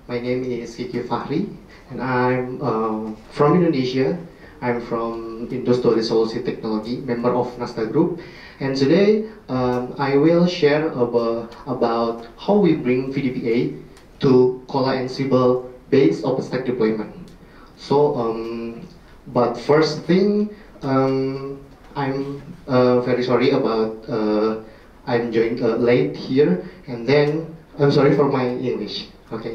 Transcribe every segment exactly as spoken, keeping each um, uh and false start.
My name is Kiki Fahri, and I'm uh, from Indonesia. I'm from Indo Resolusi Technology, member of Nasta Group. And today, um, I will share about, about how we bring V D P A to Kola and Siebel based OpenStack deployment. So, um, but first thing, um, I'm uh, very sorry about uh, I'm joined uh, late here, and then I'm sorry for my English. Okay.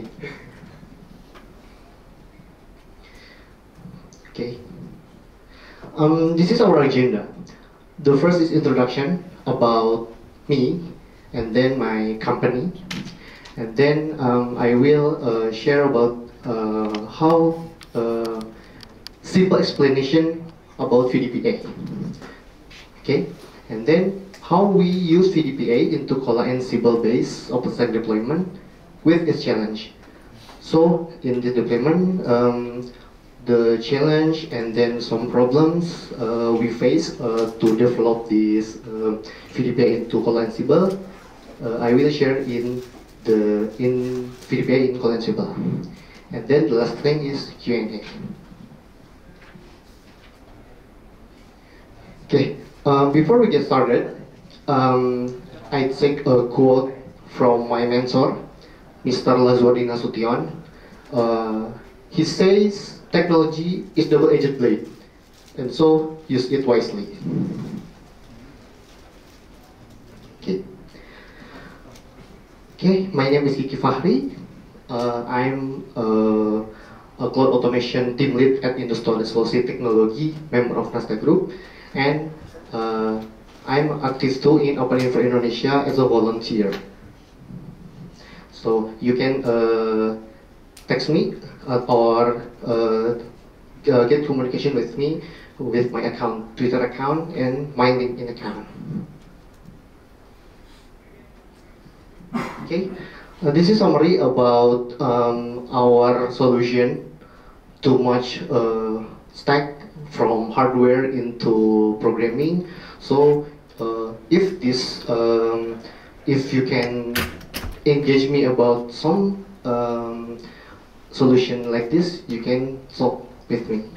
Okay. Um, this is our agenda. The first is introduction about me, and then my company, and then um, I will uh, share about uh, how uh, simple explanation about V D P A. Okay, and then how we use V D P A into Kola and Siebel based OpenStack deployment with its challenge. So in this deployment, um, the challenge and then some problems uh, we face uh, to develop this uh, V D P A into Kola and Siebel, uh, I will share in the in V D P A in Kola and Siebel. And then the last thing is Q and A. Okay, uh, before we get started, um, I take a quote from my mentor, Mister Lazuardi Nasution. Uh, he says, technology is double-edged blade, and so use it wisely. Okay. Okay, my name is Kiki Fahri. Uh, I'm uh, a cloud automation team lead at Indo Resolusi Technology, member of Nasta Group, and uh, I'm active too in Open Infra Indonesia as a volunteer. So you can uh, text me uh, or uh, uh, get communication with me with my account, Twitter account, and my LinkedIn account. Okay, uh, this is summary about um, our solution to merge uh, stack from hardware into programming. So uh, if this, um, if you can engage me about some um, solution like this, you can talk with me.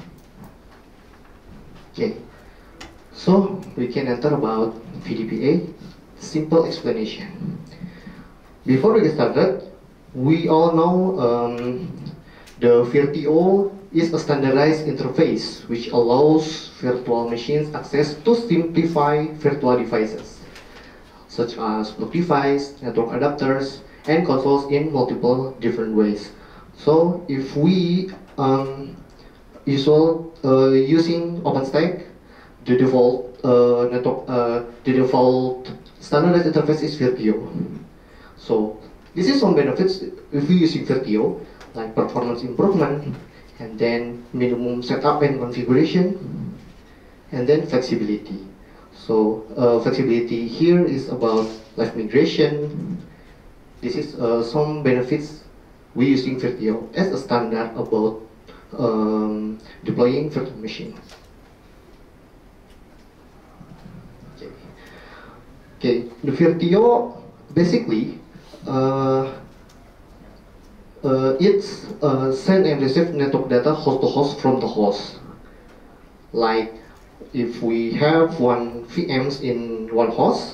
Okay, so we can enter about V D P A, simple explanation. Before we get started, we all know um, the Virtio is a standardized interface which allows virtual machines access to simplify virtual devices, such as block device, network adapters, and consoles in multiple different ways. So if we um, usual uh, using OpenStack, the default uh, network, uh, the default standardized interface is Virtio. So this is some benefits if we using Virtio, like performance improvement, and then minimum setup and configuration, and then flexibility. So uh, flexibility here is about live migration. This is uh, some benefits we using Virtio as a standard about um, deploying virtual machine. Okay. Okay, the Virtio basically uh, uh, it's uh, send and receive network data host to host from the host. Like if we have one V Ms in one host,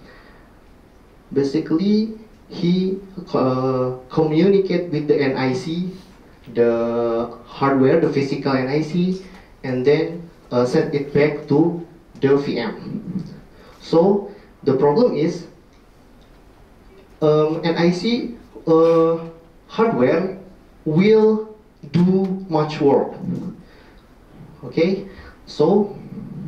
basically he uh, communicate with the N I C, the hardware, the physical N I C, and then uh, send it back to the V M. So the problem is um, N I C uh, hardware will do much work. Okay, so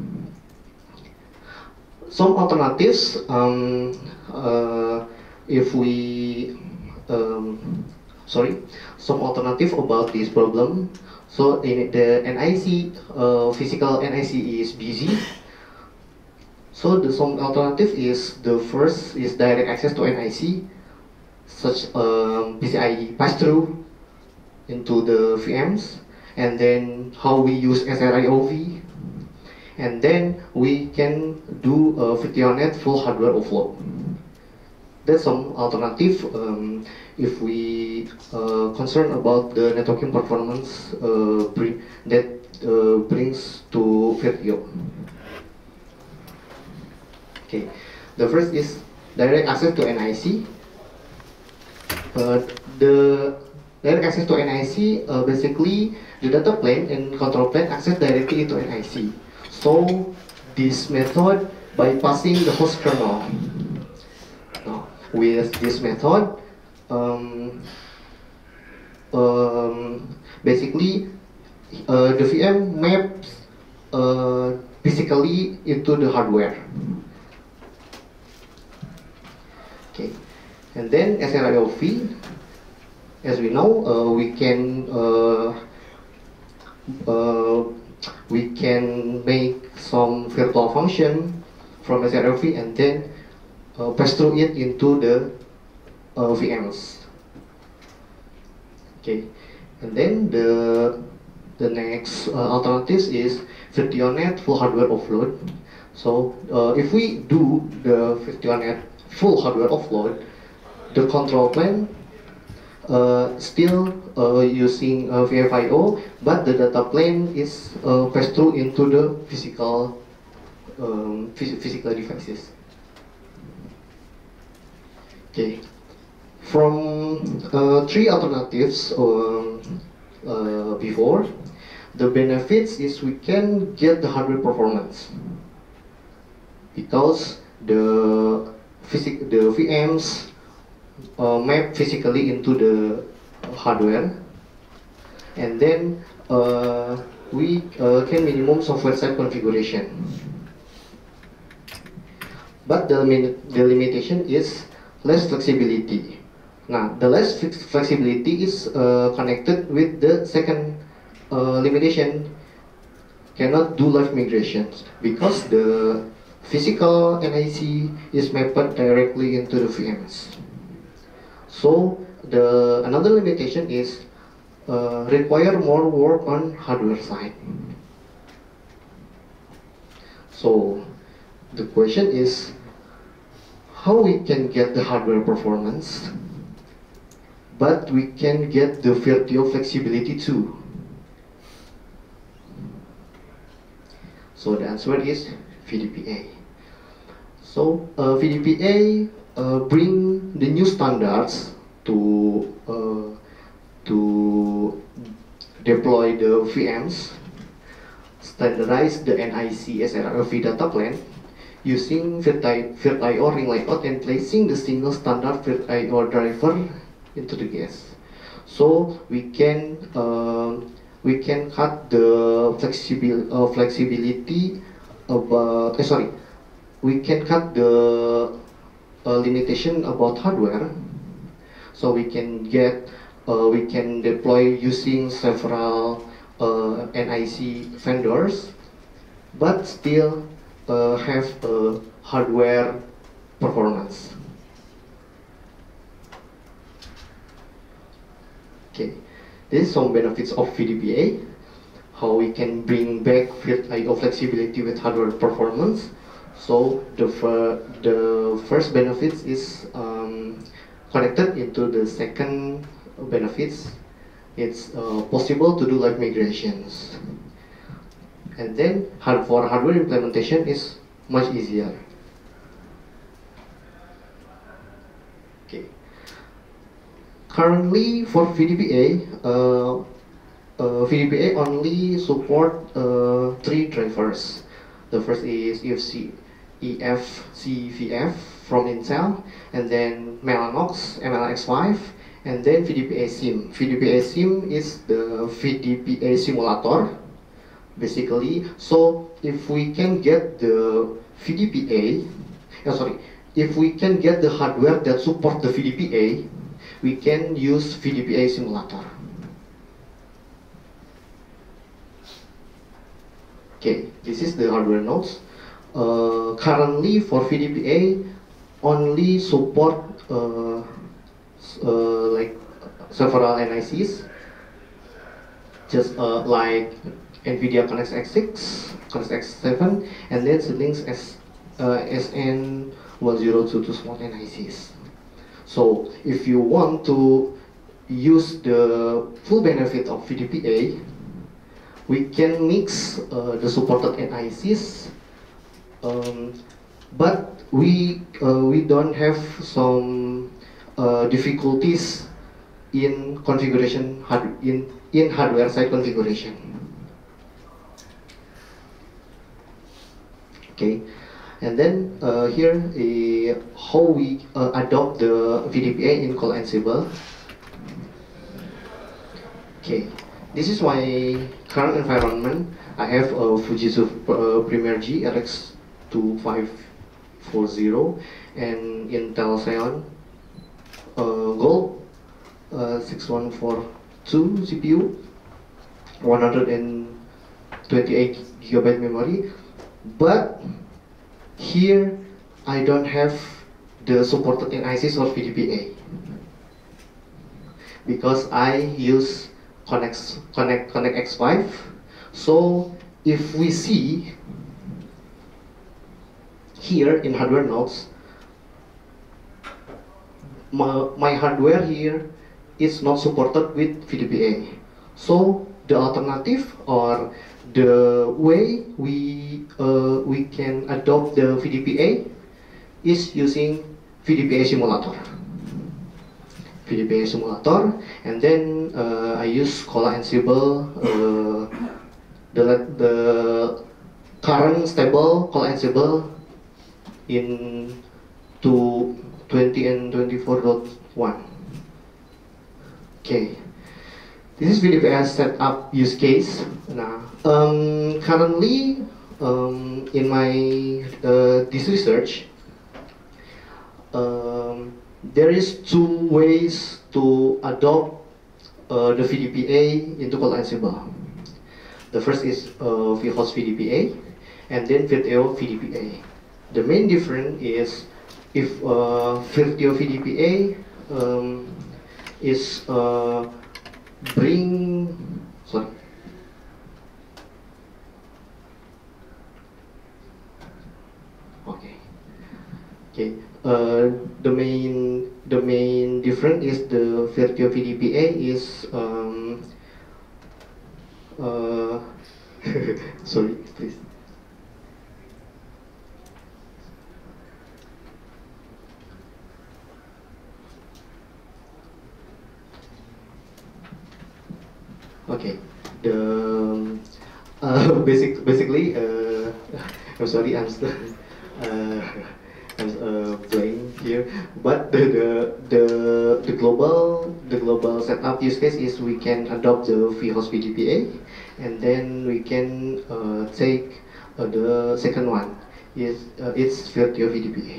some alternatives. Um, uh, if we um, sorry, some alternative about this problem. So in the N I C, uh, physical N I C is busy. So the some alternative is the first is direct access to N I C, such um, P C I pass-through into the V Ms, and then how we use S R I O V, and then we can do a VirtualNet full hardware offload. that's some alternative um, if we uh, concern about the networking performance uh, bring, that uh, brings to Virtio. Okay, the first is direct access to N I C. Uh, the direct access to N I C, uh, basically the data plane and control plane access directly into N I C. So this method bypassing the host kernel. Now, with this method, um, um, basically uh, the V M maps uh, physically into the hardware. Okay, and then S R I O V, as we know, uh, we can uh, uh, we can make some virtual function from S R I O V and then uh, pass through it into the uh, V Ms. Okay, and then the the next uh, alternatives is VirtuoNet full hardware offload. So uh, if we do the VirtuoNet full hardware offload, the control plane uh, still uh, using uh, V F I O, but the data plane is uh, passed through into the physical um, phys physical devices. Okay, from uh, three alternatives um, uh, before, the benefits is we can get the hardware performance because the physic the V Ms uh, map physically into the hardware, and then uh, we uh, can minimum software side configuration. But the, the limitation is less flexibility. Now, the less flexibility is uh, connected with the second uh, limitation, cannot do live migrations because the physical N I C is mapped directly into the V Ms. So the another limitation is uh, require more work on hardware side. So the question is how we can get the hardware performance, but we can get the Virtio flexibility too. So the answer is V D P A. So uh, V D P A uh, bring the new standards to uh, to deploy the V Ms, standardize the N I C S R I O V data plane using VirtIO ring layout and placing the single standard VirtIO driver into the guest. So we can uh, we can cut the flexibil uh, flexibility about uh, sorry we can cut the uh, limitation about hardware, so we can get uh, we can deploy using several uh, N I C vendors, but still uh, have a hardware performance. Okay, this is some benefits of V D P A, how we can bring back VirtIO flexibility with hardware performance. So the, fir the first benefits is um, connected into the second benefits. It's uh, possible to do live migrations. And then hard for hardware implementation is much easier. Okay. Currently for V D P A, uh, uh, V D P A only support uh, three drivers. The first is E F C, E F C V F from Intel, and then Mellanox M L X five, and then V D P A Sim. V D P A Sim is the V D P A simulator, basically. So if we can get the V D P A, oh, sorry, if we can get the hardware that support the V D P A, we can use V D P A simulator. Okay, this is the hardware nodes. Uh, currently for V D P A only support uh, uh, like several N I Cs, just uh, like NVIDIA Connect X six, Connect X seven, and then Xilinx S, uh, S N one zero two two small N I Cs. So if you want to use the full benefit of V D P A, we can mix uh, the supported N I Cs, um, but we uh, we don't have some uh, difficulties in configuration hard in in hardware side configuration. Okay, and then uh, here uh, how we uh, adopt the V D P A in Call Ansible. Okay, this is my current environment. I have a Fujitsu uh, Premier G R X two five four zero and Intel Xeon uh, Gold uh, six one four two C P U, one hundred twenty-eight gigabyte memory. But here I don't have the supported N I Cs or V D P A because I use Connect Connect Connect X five. So if we see here in hardware nodes, my, my hardware here is not supported with V D P A. So the alternative or the way we uh, we can adopt the V D P A is using V D P A simulator. V D P A simulator, and then uh, I use Call Ansible, uh, the the current stable Call Ansible in to twenty and twenty-four point one. Okay, this is V D P A setup use case. Now, um, currently um, in my uh, this research, um, there is two ways to adopt uh, the V D P A into Call Ansible. The first is uh, vHost V D P A, and then Virteo V D P A. The main difference is if uh, Virteo V D P A um, is uh, bring sorry. Okay. Okay. Uh, the main the main difference is the Virteo V D P A is um, uh, sorry, please. Okay. The um, uh, basic basically uh, I'm sorry, I'm still uh, I'm uh, playing here, but the, the the the global the global setup use case is we can adopt the vHost V D P A, and then we can uh, take uh, the second one is uh, it's Virteo V D P A.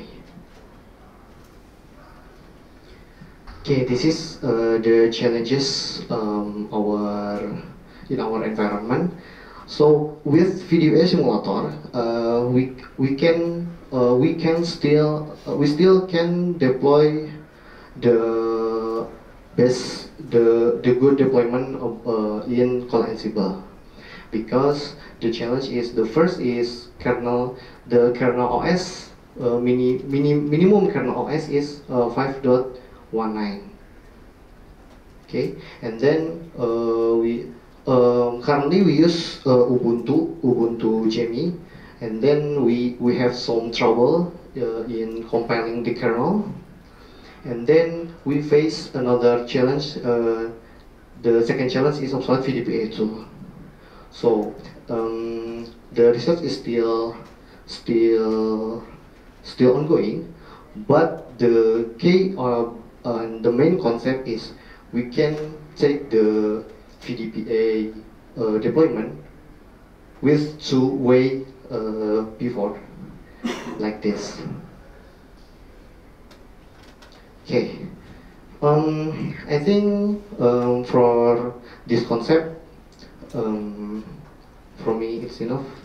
Okay, this is uh, the challenges um, our in our environment. So with V D P A simulator, uh, we we can uh, we can still uh, we still can deploy the best the the good deployment of uh, in Call Ansible, because the challenge is the first is kernel the kernel O S uh, mini mini minimum kernel O S is uh, five point one nine. Okay, and then uh, we um, currently we use uh, Ubuntu Ubuntu Jammy, and then we we have some trouble uh, in compiling the kernel, and then we face another challenge. Uh, the second challenge is obsolete V D P A tool. So um, the research is still still still ongoing, but the key or uh, the main concept is we can take the V D P A uh, deployment with two-way uh, pivot like this. Okay, um, I think um, for this concept, um, for me it's enough.